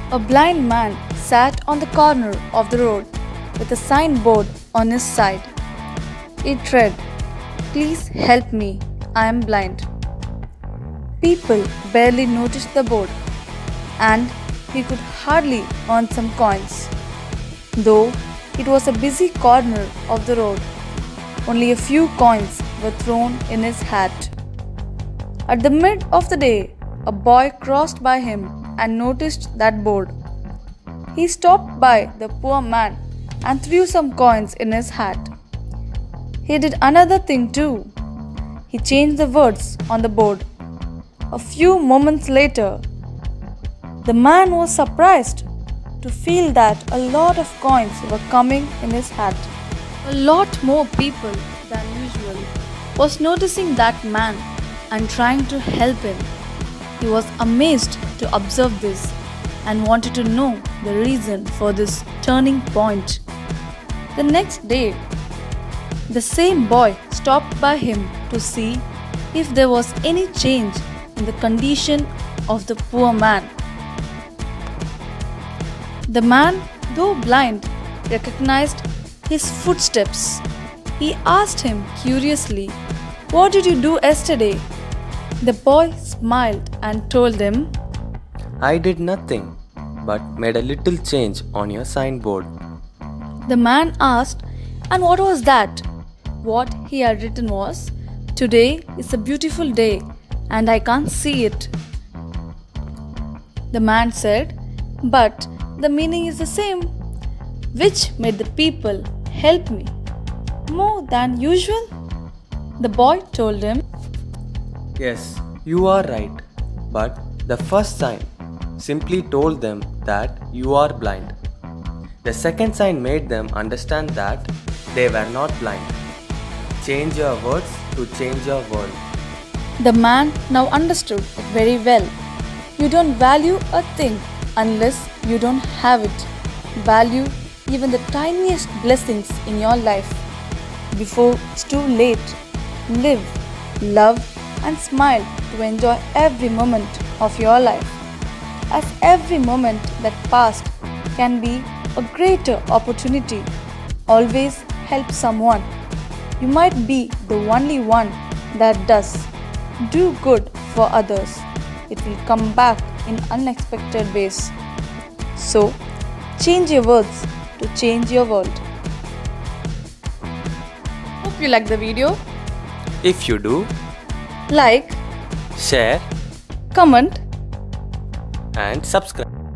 A blind man sat on the corner of the road with a signboard on his side. It read, "Please help me, I am blind." People barely noticed the board, and he could hardly earn some coins. Though it was a busy corner of the road, only a few coins were thrown in his hat. At the mid of the day, a boy crossed by him and noticed that board. He stopped by the poor man and threw some coins in his hat. He did another thing too. He changed the words on the board. A few moments later, the man was surprised to feel that a lot of coins were coming in his hat. A lot more people than usual was noticing that man and trying to help him. He was amazed to observe this and wanted to know the reason for this turning point. The next day, the same boy stopped by him to see if there was any change in the condition of the poor man. The man, though blind, recognized his footsteps. He asked him curiously, "What did you do yesterday?" The boy smiled and told him, "I did nothing, but made a little change on your signboard." The man asked, "And what was that?" What he had written was, "Today is a beautiful day and I can't see it." The man said, "But the meaning is the same. Which made the people help me more than usual?" The boy told him, "Yes, you are right, but the first sign simply told them that you are blind. The second sign made them understand that they were not blind. Change your words to change your world." The man now understood it very well. You don't value a thing unless you don't have it. Value even the tiniest blessings in your life before it's too late. Live, love, and smile to enjoy every moment of your life, as every moment that passed can be a greater opportunity. Always help someone. You might be the only one that does. Do good for others. It will come back in unexpected ways. So, change your words to change your world. Hope you like the video. If you do, Like, share, comment, and subscribe.